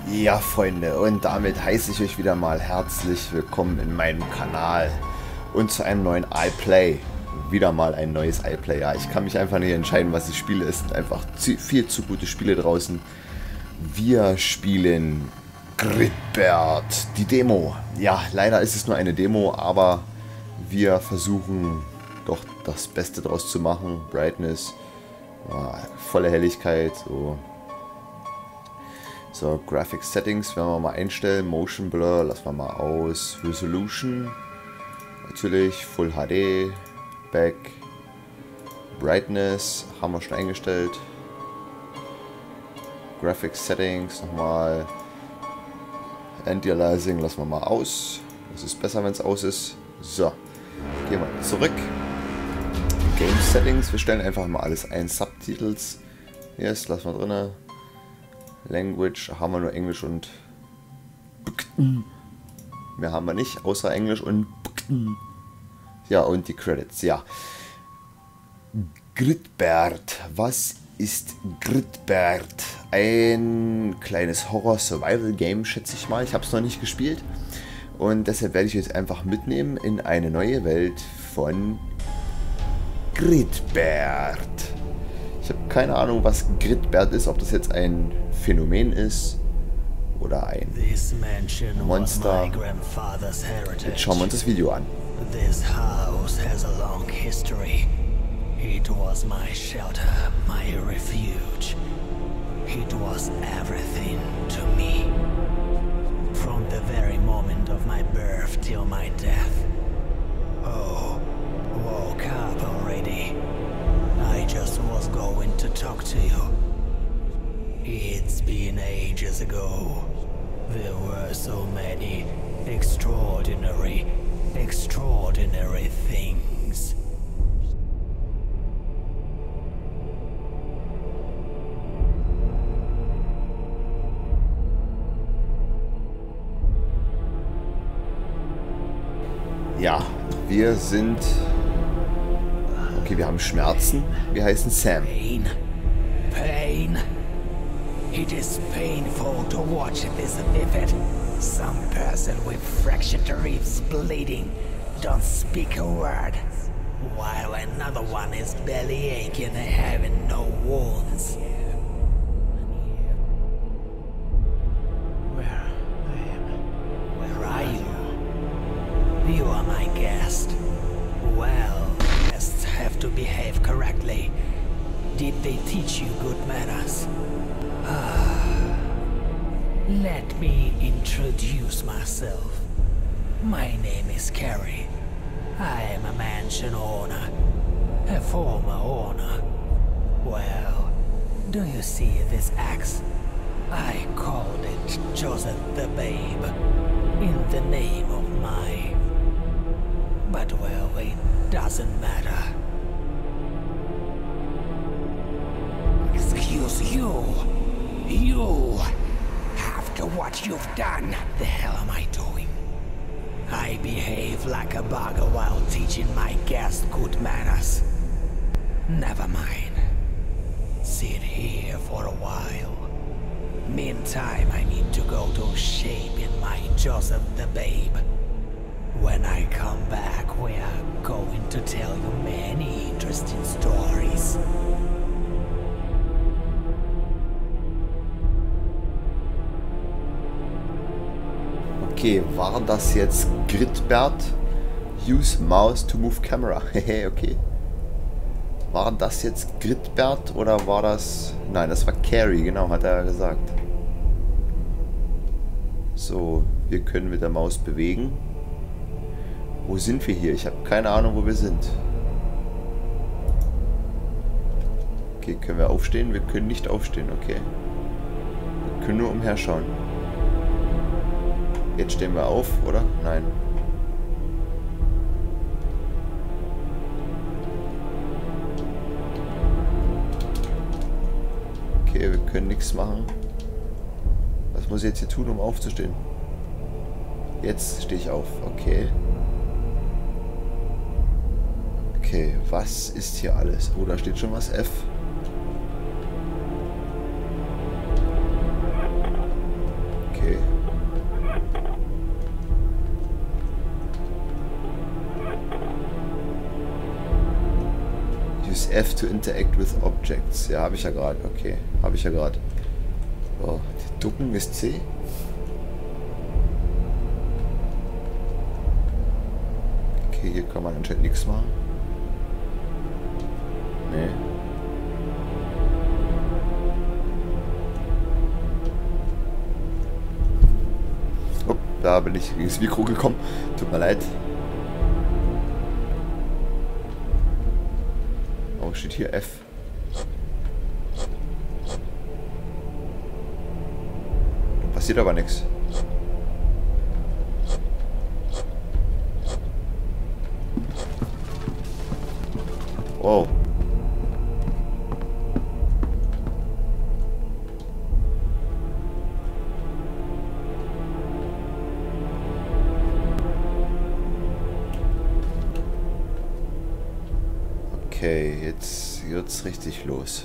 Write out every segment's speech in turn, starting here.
Ja, Freunde, und damit heiße ich euch wieder mal herzlich willkommen in meinem Kanal und zu einem neuen iPlay. Wieder mal ein neues iPlay. Ja, ich kann mich einfach nicht entscheiden, was ich spiele. Es sind einfach viel zu gute Spiele draußen. Wir spielen Gridbert, die Demo. Ja, leider ist es nur eine Demo, aber wir versuchen doch das Beste draus zu machen. Brightness, volle Helligkeit, so, Graphic Settings werden wir mal einstellen. Motion Blur lassen wir mal aus. Resolution natürlich Full HD. Back. Brightness haben wir schon eingestellt. Graphic Settings nochmal. Anti-Aliasing lassen wir mal aus. Das ist besser, wenn es aus ist. So, gehen wir zurück. Game Settings. Wir stellen einfach mal alles ein. Subtitles. Yes, lassen wir drin. Language haben wir nur Englisch und mehr haben wir nicht, außer Englisch und ja, und die Credits, ja. Gridbert, was ist Gridbert? Ein kleines Horror-Survival-Game, schätze ich mal. Ich habe es noch nicht gespielt und deshalb werde ich jetzt einfach mitnehmen in eine neue Welt von Gridbert. Ich habe keine Ahnung, was Gridbert ist, ob das jetzt ein Phänomen ist oder ein Monster. Jetzt schauen wir uns das Video an. This house has a long history. It was my shelter, my refuge. It was everything to me. From the very moment of my birth till my death. Oh, woke up already. I just was going to talk to you. It's been ages ago. There were so many extraordinary things. Ja, wir sind... Okay, wir haben Schmerzen. Wir heißen Sam. Pain. It is painful to watch this vivid. Some person with fractured ribs bleeding don't speak a word, while another one is belly aching and having no wounds. Where are you? You are my guest. Well, guests have to behave correctly. Did they teach you good manners? Let me introduce myself. My name is Carrie. I am a mansion owner, a former owner. Well, do you see this axe? I called it Joseph the Babe, in the name of my... But well, it doesn't matter. Excuse you. You, after what you've done, the hell am I doing? I behave like a bugger while teaching my guests good manners. Never mind. Sit here for a while. Meantime, I need to go to shape in my Joseph the Babe. When I come back, we are going to tell you many interesting stories. Okay, war das jetzt Gridbert? Use Mouse to move camera. Hehe, okay. War das jetzt Gridbert oder war das... Nein, das war Carrie, genau, hat er gesagt. So, wir können mit der Maus bewegen. Wo sind wir hier? Ich habe keine Ahnung, wo wir sind. Okay, können wir aufstehen? Wir können nicht aufstehen, okay. Wir können nur umherschauen. Jetzt stehen wir auf, oder? Nein. Okay, wir können nichts machen. Was muss ich jetzt hier tun, um aufzustehen? Jetzt stehe ich auf. Okay. Okay, was ist hier alles? Oh, da steht schon was. F. F to interact with objects. Ja, habe ich ja gerade. Okay, habe ich ja gerade. So, ducken ist C. Okay, hier kann man anscheinend nichts machen. Nee. Oh, da bin ich gegen das Mikro gekommen. Tut mir leid. Oh, steht hier F. Da passiert aber nichts. Wow. Okay, jetzt wird's richtig los.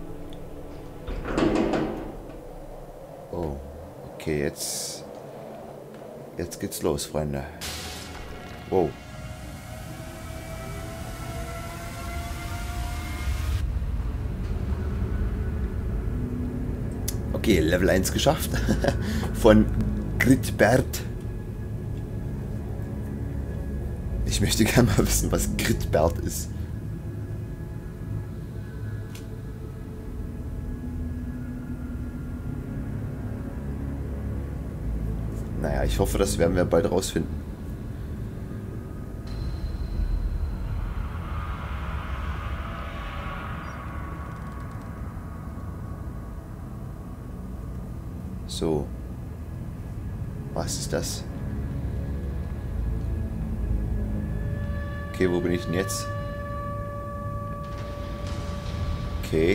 Oh, okay, jetzt geht's los, Freunde. Wow. Okay, Level 1 geschafft. Von Gritbert. Ich möchte gerne mal wissen, was Gritbert ist. Naja, ich hoffe, das werden wir bald rausfinden. So. Was ist das? Okay, wo bin ich denn jetzt? Okay.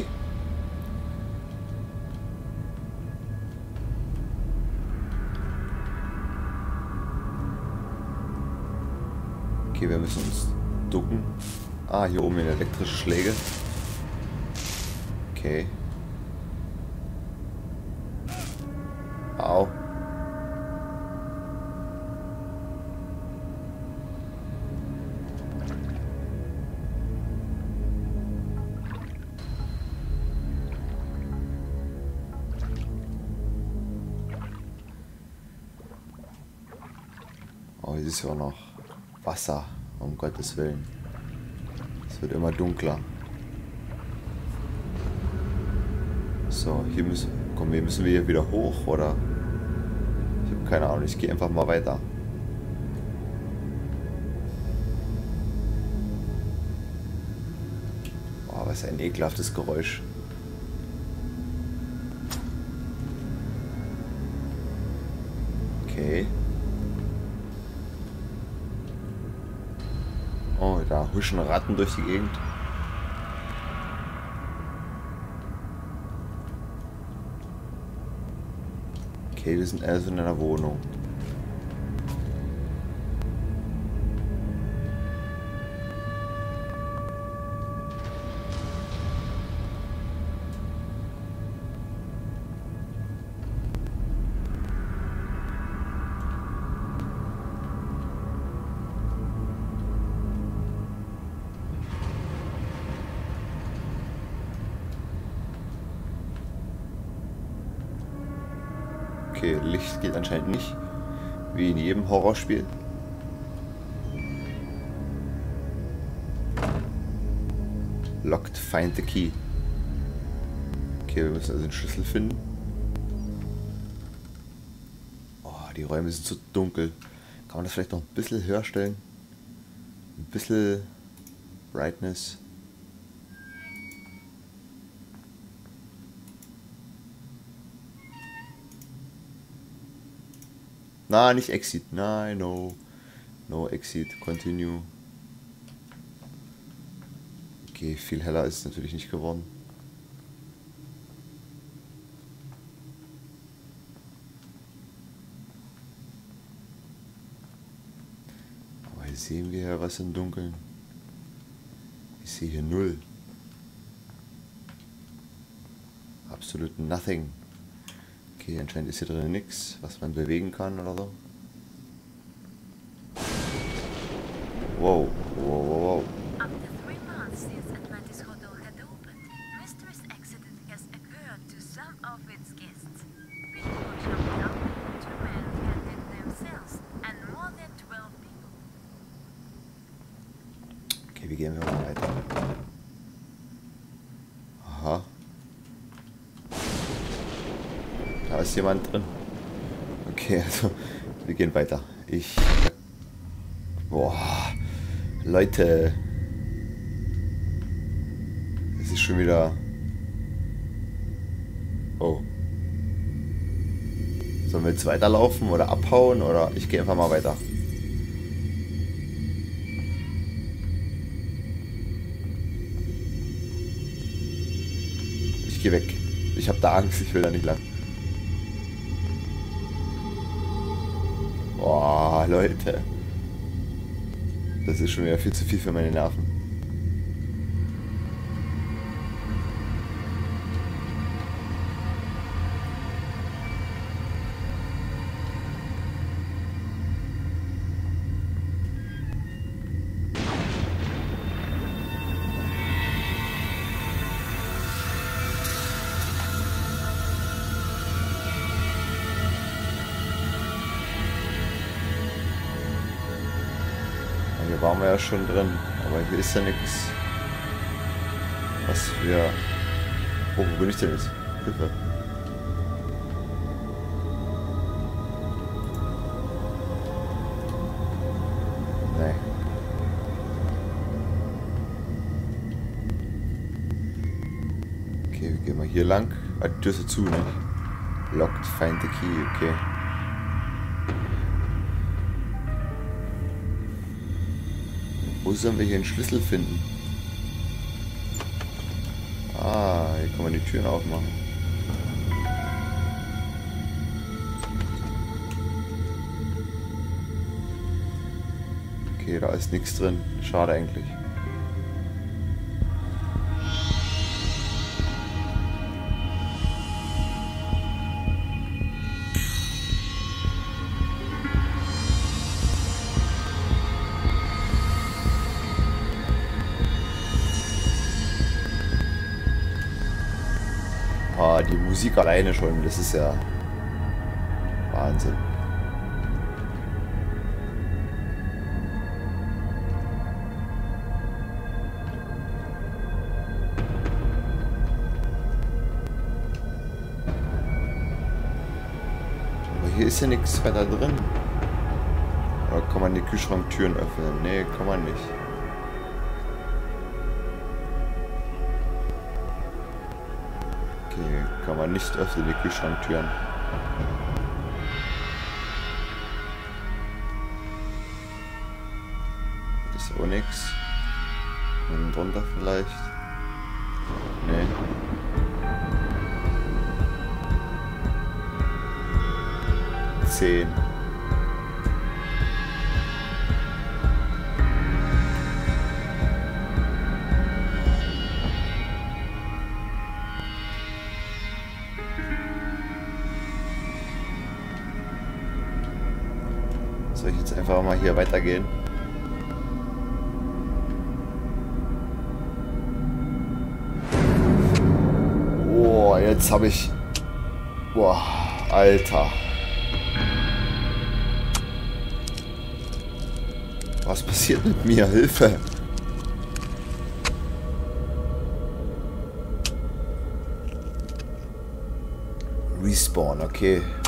Okay, wir müssen uns ducken. Ah, hier oben in elektrische Schläge. Okay. Au. Oh, hier ist ja auch noch Wasser, um Gottes Willen. Es wird immer dunkler. So, hier müssen wir hier wieder hoch, oder? Ich habe keine Ahnung, ich gehe einfach mal weiter. Oh, was ein ekelhaftes Geräusch. Okay. Oh, da huschen Ratten durch die Gegend. Okay, wir sind also in einer Wohnung. Okay, Licht geht anscheinend nicht. Wie in jedem Horrorspiel. Locked, find the key. Okay, wir müssen also den Schlüssel finden. Oh, die Räume sind so dunkel. Kann man das vielleicht noch ein bisschen höher stellen? Ein bisschen Brightness. Na, nicht Exit. Nein, no. No Exit. Continue. Okay, viel heller ist es natürlich nicht geworden. Aber hier sehen wir ja was im Dunkeln. Ich sehe hier 0. Absolut nothing. Okay, anscheinend ist hier drin nichts, was man bewegen kann oder so. Wow, wow, wow, wow. After 3 months since Atlantis Hotel ist jemand drin. Okay, also wir gehen weiter. Boah. Leute. Es ist schon wieder... Oh. Sollen wir jetzt weiterlaufen oder abhauen oder ich gehe einfach mal weiter. Ich gehe weg. Ich habe da Angst, ich will da nicht lang. Boah, Leute. Das ist schon wieder viel zu viel für meine Nerven. Hier waren wir ja schon drin, aber hier ist ja nichts, was wir... Oh, wo bin ich denn jetzt? Hilfe. Nee. Okay, wir gehen mal hier lang. Ah, die Tür ist zu, ne? Locked, find the key, okay. Wo sollen wir hier einen Schlüssel finden? Ah, hier kann man die Türen aufmachen. Okay, da ist nichts drin. Schade eigentlich. Ah, die Musik alleine schon, das ist ja Wahnsinn. Aber hier ist ja nichts weiter drin. Oder kann man die Kühlschranktüren öffnen? Nee, kann man nicht. Kann man nicht öffnen, die Kühlschranktüren. Das ist auch nichts. Unten drunter vielleicht. Nee. Zehn. Soll ich jetzt einfach mal hier weitergehen? Boah, jetzt habe ich... Boah, Alter. Was passiert mit mir? Hilfe! Respawn, okay.